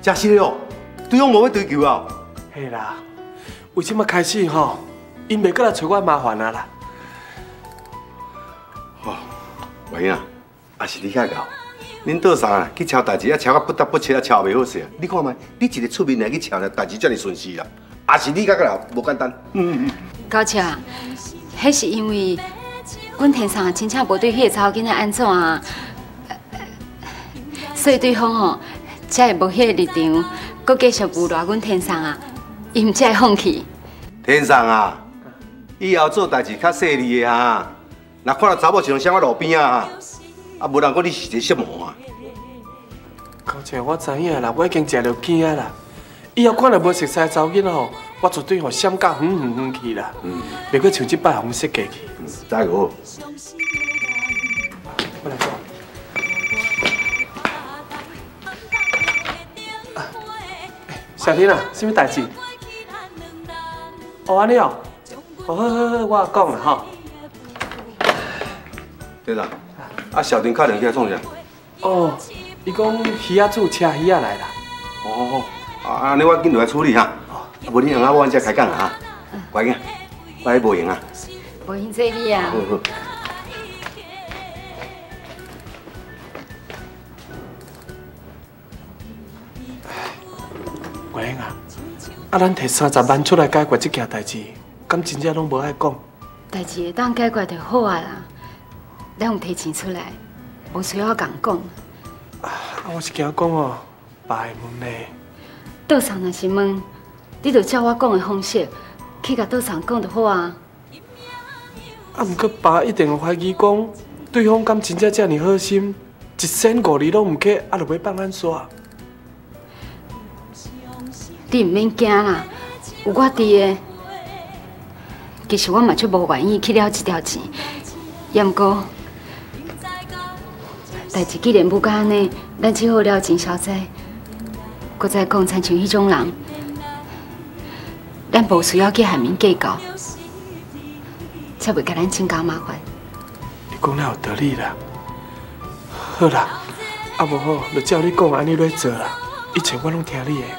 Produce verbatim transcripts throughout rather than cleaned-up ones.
真是的哦，对方无要追求啊。 嘿啦，为即么开始吼，因袂过来找我麻烦啊啦。 哦，喂啊，也是你较搞。恁倒上啊去敲代志，啊敲到不得不切，啊敲袂好势。你看卖，你一个出面来去敲呢，代志遮尔顺势啦。也是你较搞无简单。嗯嗯。 高姐啊，迄是因为阮天上真正无对迄个查某囡仔安怎啊，所以对方吼才会无迄个立场，搁继续侮辱阮天上啊，伊毋才会放弃。 天上啊，以后做代志较细腻的哈，若看到查某像像我路边啊，啊无人讲你是一个色魔啊。 高姐，我知影啦，我已经食着惊啊啦。以后看到无熟悉的查某囡仔吼，我绝对吼闪到远远远去啦。嗯。袂过像即摆红色过去。 嗯，加油。 我来做。啊，小婷啊，什么代志？哦，安尼哦。哦，好好好，我讲啦吼。 队长，啊，小婷敲电话创啥？ 哦，伊讲鱼仔煮车鱼仔来啦。 哦，啊，安尼我紧落来处理哈。哦，啊，无你让我阮才开讲啦哈。乖个，我无闲啊。 无闲做你啊。 好好。 乖啊，啊，咱摕三十万出来解决这件代志，敢真正拢无爱讲？ 代志会当解决就好啊啦。咱有提钱出来，无需要共讲。 啊，我是惊讲哦，爸会问呢。 倒上若是问，你就照我讲的方式去甲倒上讲就好啊。 啊，毋过爸一定会怀疑讲，对方敢真正遮尔好心，一仙五里拢毋给，啊，就要放咱煞。 你毋免惊啦，有我伫的。其实我嘛就无愿意去了这条钱，也毋过。代志既然不甲安尼，咱只好了钱消灾。搁再讲，亲像迄种人，咱无需要去海面计较，才袂甲咱增加麻烦。 你讲了有道理啦。好啦，啊无好，就照你讲安尼来做啦。一切我拢听你的。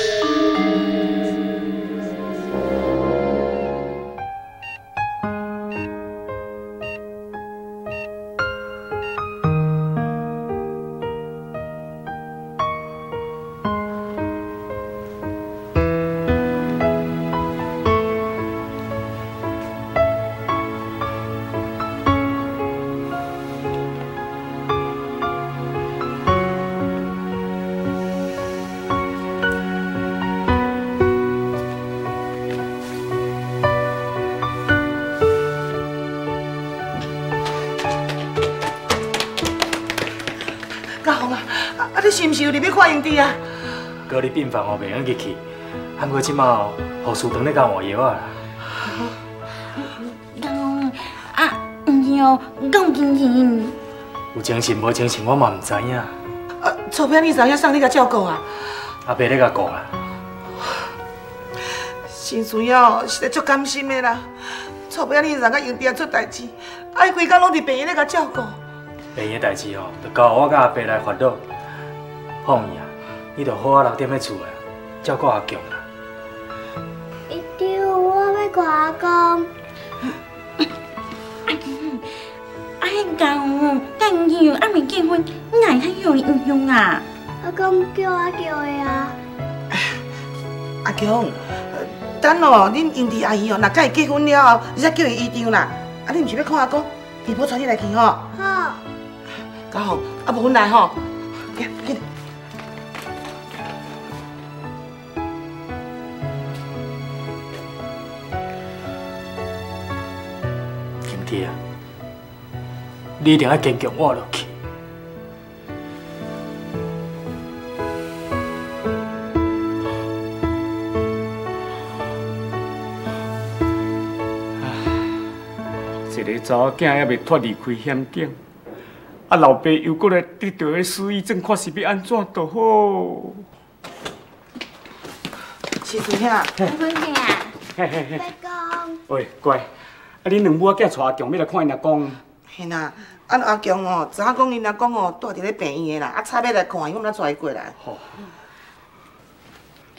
你是毋是有入去看营地啊？ 搁伫病房哦，袂用入去。啊，不过即马护士长咧甲换药啊啦。 嗯啊，唔是哦，讲精神。 有精神无精神，我嘛唔知影。 啊，厝边你知影送你甲照顾啊？ 阿伯咧甲顾啦。 新水哦，实在足甘心的啦。厝边你人甲营地啊出代志，啊，伊规工拢伫病院咧甲照顾。 病院代志哦，就交我甲阿伯来烦恼。放伊啊，你着好好留踮咧厝诶，照顾阿强啦。 一丢，我要看阿公。阿迄公，干样还未结婚，哪会较容易影响啊？阿公叫我叫的啊。 阿强，等哦，恁营地阿姨哦，若甲伊结婚了后，你再叫伊医长啦。啊，你毋是要看阿公，姨婆带你来去吼。 好。 家好，啊无阮来吼。紧紧。 金弟啊，你一定要坚强活落去。一个查某囝还未脱离开险境，啊，老爸又过来得到个失忆症，看是要安怎都好。 是孙兄， 孙兄啊， 嘿嘿嘿， 阿公。 喂，乖，啊，恁两母仔囝带阿强要来看因阿公。 嘿呐，啊阿强哦，昨仔讲因阿公哦住伫咧病院的啦，啊差要来看伊，我们才带伊过来。 好。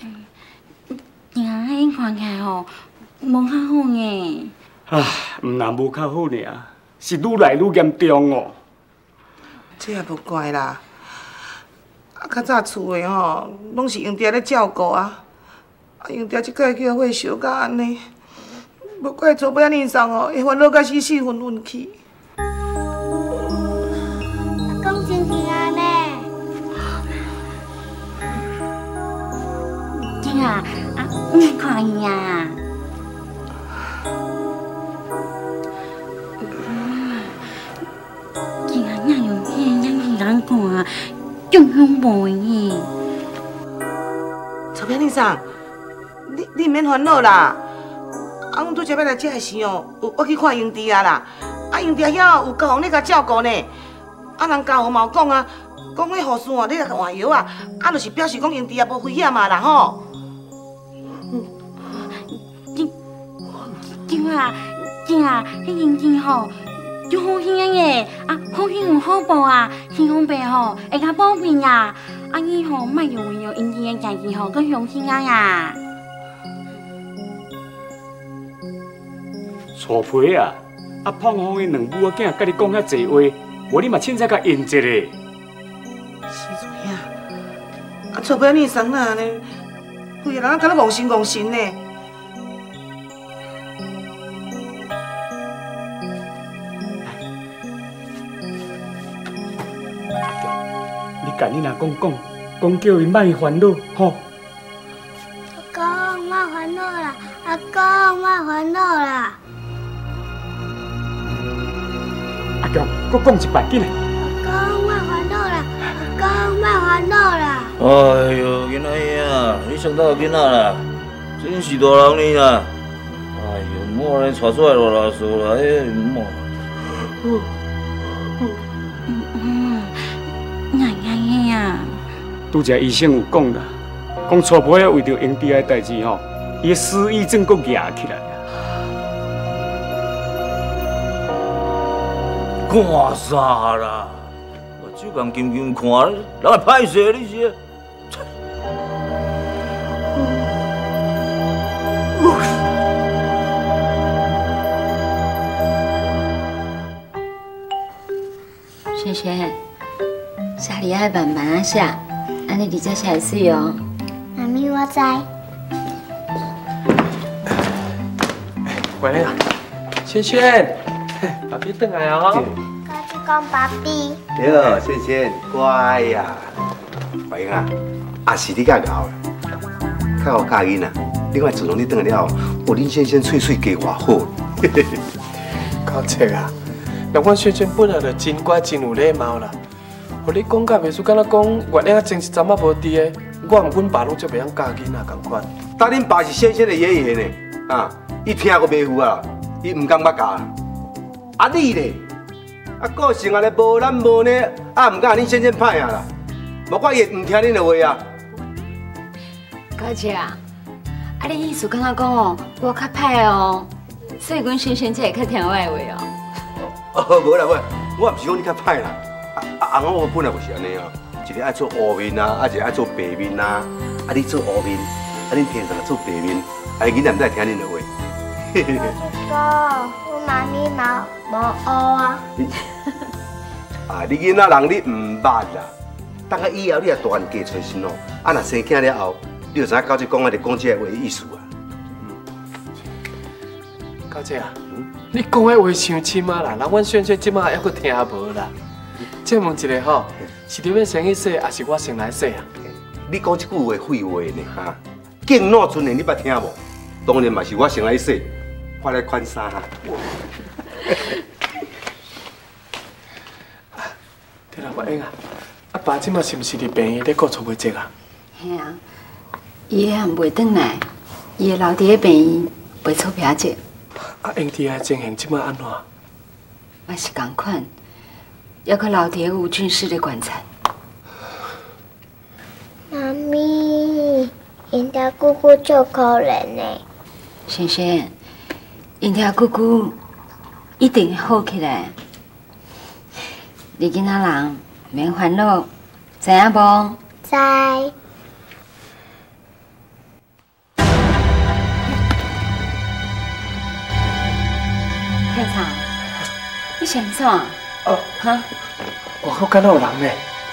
听迄看起来吼，无较好呢。 啊，毋但无较好尔，是愈来愈严重哦。 这也无怪啦。啊，较早厝的吼，拢是用爹咧照顾啊，啊用爹即摆叫火烧甲安尼，无怪做尾仔恁送哦，会烦恼甲死死昏昏去。 阿公真平安呢。 听啊，啊，你看伊啊。听啊，哪有遐样是人看啊？仲恐怖呢！ 臭片恁送，你你免烦恼啦。啊，阮拄则要来遮的时候，有我去看英弟啊啦。啊，英弟遐有教皇咧甲照顾呢。啊，人教皇嘛有讲啊，讲迄护士哦，你来换药啊，啊，就是表示讲英弟也无危险嘛啦吼。 对对啊，对啊，迄英弟吼。就好兄诶，啊，好兄有好报啊，天公伯吼会甲保庇啊，啊你吼莫用为着因弟诶家己吼，佮伤心啊呀。 楚皮啊，啊胖虎的两母仔囝甲你讲遐济话，我你嘛凊彩甲应一个。 是做呀，啊臭皮你送哪呢？规个人敢若戆神戆神呢。 甲你若讲讲，讲叫伊莫烦恼，吼。 阿公，莫烦恼啦！阿公，莫烦恼啦！ 阿强，搁讲一摆，紧来。 阿公，莫烦恼啦！阿公，莫烦恼啦！ 哎呦，囡仔呀，你伤到囡仔啦，真是大人呢啦！哎呦，莫来带出来啰啰嗦啦，哎，莫。 拄则医生有讲啦，讲楚婆为着英弟的代志吼，伊的失忆症搁举起来了。 看啥啦？我手共金金看，人会歹势你是？ 萱萱，沙里爱慢慢啊写。安尼你才才会水哦。 妈咪，我知。 回来啦，萱萱，爸比回来哦。 我去讲爸比。 对，萱萱，乖呀。怀英啊，也是你较熬啦，较好教囡啊。另外，自从你回来了后，有恁萱萱喙喙加偌好。 靠切啊！那阮萱萱本来就真乖真有礼貌啦。互你讲甲袂输，敢若讲月亮啊，前一阵仔无伫的，我毋阮爸拢足袂晓教囡仔共款。 但恁爸是萱萱的爷爷呢，啊，伊听过袂赴啊，伊毋敢捌教。啊你咧，啊个性啊咧无咱无呢，啊毋敢恁萱萱歹啊啦，无怪伊毋听恁的话啊。 高姐啊，啊你意思敢若讲哦，我较歹哦，所以阮萱萱才会较听我的话哦。 哦，无啦无，我也毋是讲你较歹啦。啊，翁我本来就是安尼啊，一个爱做黑面啊，啊一个爱做白面啊。啊，你做黑面，啊恁天生做白面，啊囡仔毋知听恁的话。 哥，我妈咪嘛无学啊。 啊，你囡仔人你毋捌啦，等下以后你也大汉加出身哦。啊，若生囝了后，你就知影到这讲啊，就讲这个话的意思啊。 高姐啊，你讲的话伤深啊啦，人阮萱萱即马还阁听无啦。借问一下吼，是你要先去洗，还是我先来洗啊？ 你讲这句话废话呢哈，敬老尊贤你捌听无？当然嘛是我先来洗，我来款衫哈。 对啦，月英啊，阿爸即马是毋是伫病院咧顾厝袂济啊？ 嘿啊，伊个还袂转来，伊个留伫个病院袂错别者。 啊，英弟啊，情形即马安怎？ 嘛是共款。要搁留伫个吴俊士咧观察。 妈咪，因家姑姑足可怜呢。 萱萱，因家姑姑一定会好起来。你囡仔人免烦恼，知影无？ 知。 天长，你想啥？ 哦， 哈？ 外口敢有人呢？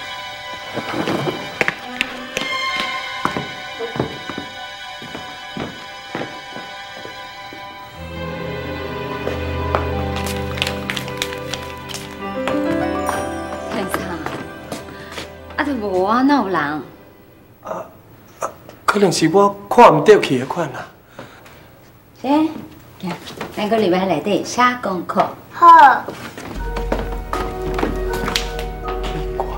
天长，啊，都无啊，哪有人？ 啊啊，可能是我看唔到去的款啦。 行，行，咱个礼拜内底写功课。 好。 奇怪。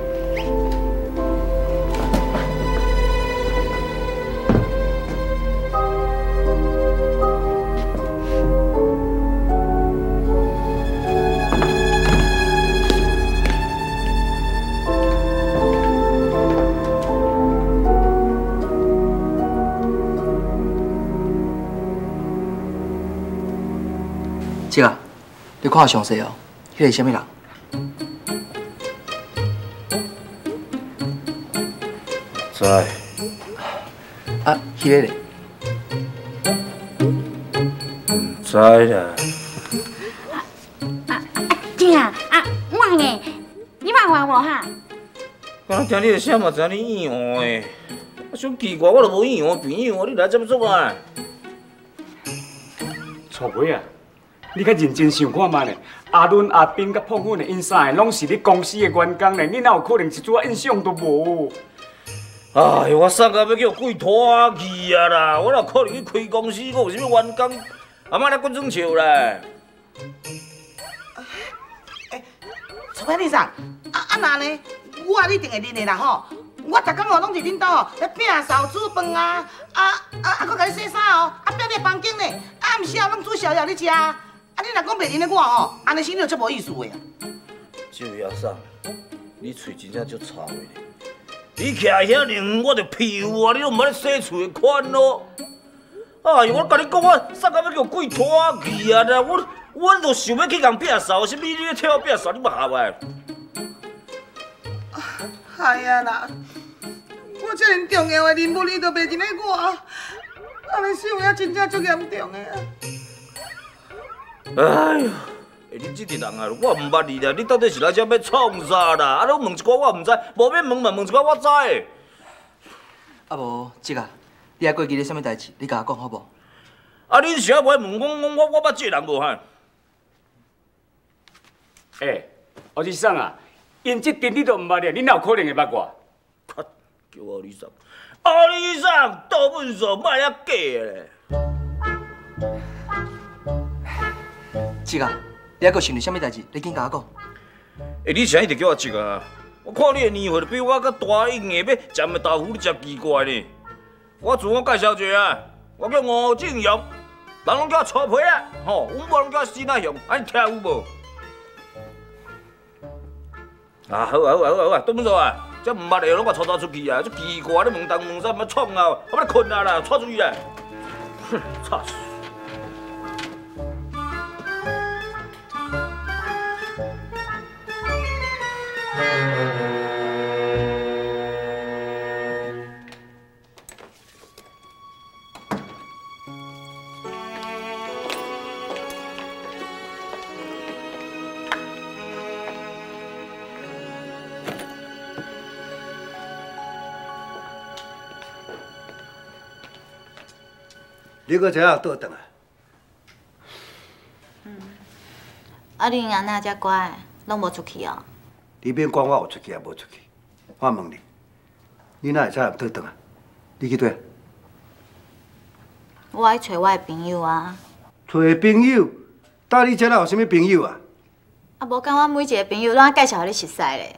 姐啊，你看详细哦，迄个是啥物人？ 知。 啊，迄个咧？ 唔知啦。 啊啊，姐啊啊，我呢？你捌我无哈？ 刚才听你的声嘛，知你演换的。啊，想奇怪，我都无演换朋友，你来这么做啊？ 臭妹啊！你较认真想看嘛呢？阿伦、阿斌、甲胖粉的因啥的，拢是你公司的员工呢，你哪有可能一组印象都无？ 哎呦，我送到要叫鬼拖去啊啦！我哪可能去开公司？我有啥物员工？阿妈来滚装笑啦！ 哎，臭歹你啥？啊啊那呢？我你定会认的啦吼！我逐工哦拢伫恁兜哦，咧拼扫煮饭啊，啊啊啊，搁甲你洗衫哦，啊拼你房间呢，啊暗时啊拢煮宵夜你食啊！啊你若讲袂认得我吼，安尼心里就足无意思的啊！ 这位阿嫂，你嘴真正足臭的。你徛遐宁，我就屁股啊！你都毋捌咧洗厝的款咯。哎呦，我甲你讲，我送到要叫鬼拖去啊啦！我我都想要去共摒扫，什么你咧替我摒扫，你嘛下来？ 哎呀啦！我这样重要的任务，你都袂认得我，安尼想也真正足严重的啊！ 哎呦，你这个人啊，我唔捌你啦，你到底是来这要创啥啦？啊，你问一寡我唔知，无免问嘛，问一寡我知。 啊无，姐啊，你还过记咧啥物代志？你甲我讲好无？ 啊，你是爱问问我，我我我捌这个人无哈？ 哎，何先生啊，因这阵你都唔捌咧，你哪有可能会捌我？ 叫我李生，阿李生，道本数莫遐假咧。 姐啊，你还阁想着啥物代志？你紧甲我讲。 哎，你啥一直叫我食啊？我看你的年岁比我较大一硬，要食的豆腐你真奇怪呢。我自我介绍一下啊，我叫吴正阳，人拢叫我粗皮啊，吼，阮某拢叫我史乃雄，安尼听有无？啊，好啊好啊好啊好啊，道本数啊！这唔捌的拢甲拖拖出去啊！这奇怪，你问东问西，唔要创啊！我要困啊啦，拖出去啊！哼，操死！ 你搁这样倒转来？ 嗯，啊，你安那遮乖，拢无出去哦？ 你免管我有出去也无出去，我问你，你哪会这样倒转啊？你去对？ 我爱找我的朋友啊。 找朋友？到你这哪有啥物朋友啊？ 啊，无讲我每一个朋友拢爱介绍互你熟识咧。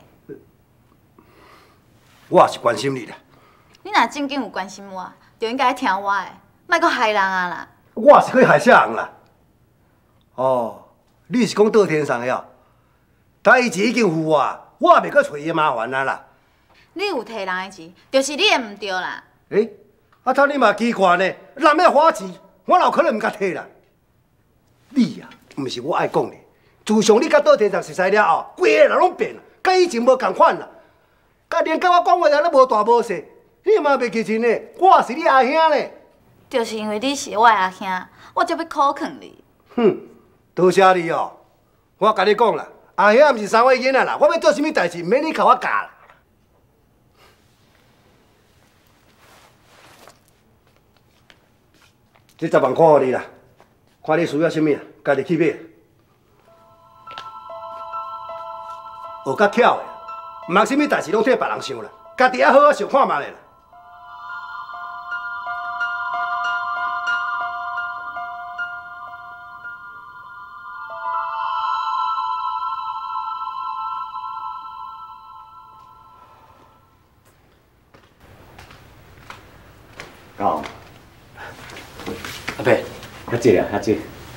我也是关心你啦。 你若正经有关心我，就应该听我的。莫阁害人啊啦！ 我是可以害啥人啦？哦，你是讲倒天上的哦？代志已经付我，我也袂阁找伊麻烦啊啦。 你有摕人的钱，就是你的唔对啦。 诶、欸，啊，他你嘛奇怪呢？人要花钱，我哪有可能唔甲摕啦？你啊，毋是我爱讲的。自从你甲倒天上熟识了后，规个人拢变了，甲以前无共款啦。甲连甲我讲话人都无大无小，你嘛袂记清呢？我是你阿兄呢。 就是因为你是我的阿兄，我才要苦劝你。 哼， 多谢你哦，我甲你讲啦，阿兄毋是三位囡仔啦，我要做啥物代志，免你甲我教啦。这十万块互你啦，看你需要啥物啊，家己去买。学较巧的，毋啥物代志拢替别人想啦，家己还好好想看嘛咧啦。 哦， 阿伯， 较济啊，较济。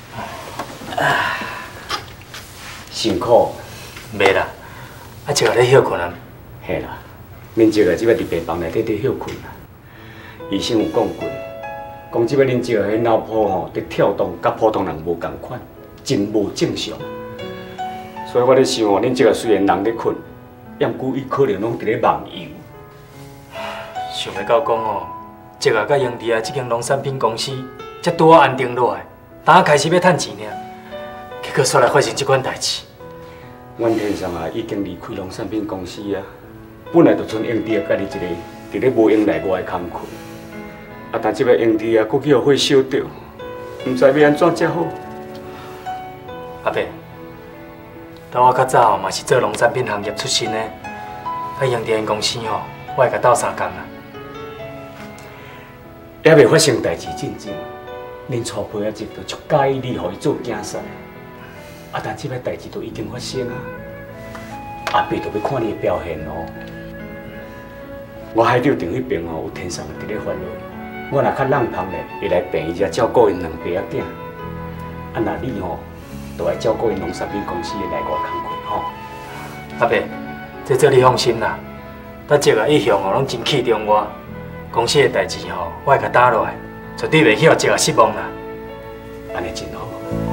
辛苦。 袂啦，啊，这个咧休困啊。 嘿啦，恁这个即摆伫病房内底伫休困啦。医生有讲过，讲即摆恁这个迄脑波吼伫跳动，甲普通人无共款，真无正常。所以我咧想吼，恁这个虽然人咧困，要毋过伊可能拢伫咧梦游。 想袂到讲哦。 这个甲英迪啊，这间农产品公司才拄好安定落来，当开始要趁钱呢，结果煞来发生这款代志。 阮天上啊，已经离开农产品公司啊，本来就剩英迪啊，家己一个伫咧无闲内外的工课。啊，但即摆英迪啊，佫去互火烧着，毋知要安怎才好。 阿伯，但我较早嘛是做农产品行业出身的，啊，英迪因公司吼，我会甲斗相共啊。 还未发生代志进前，恁初配啊，一就足介意你，互伊做囝婿。啊，但即摆代志都已经发生啊，阿伯就要看你的表现咯。我海钓场迄边哦，有天上伫咧烦恼，我若较冷旁咧，会来病伊遮照顾因两爸仔囝。啊，那你吼，就爱照顾因农产品公司的内外工课吼。 阿伯，这这你放心啦，咱这个一向哦拢真器重我。 公司的代志吼，我会甲打落来，绝对袂去互这个失望啦。 安尼真好。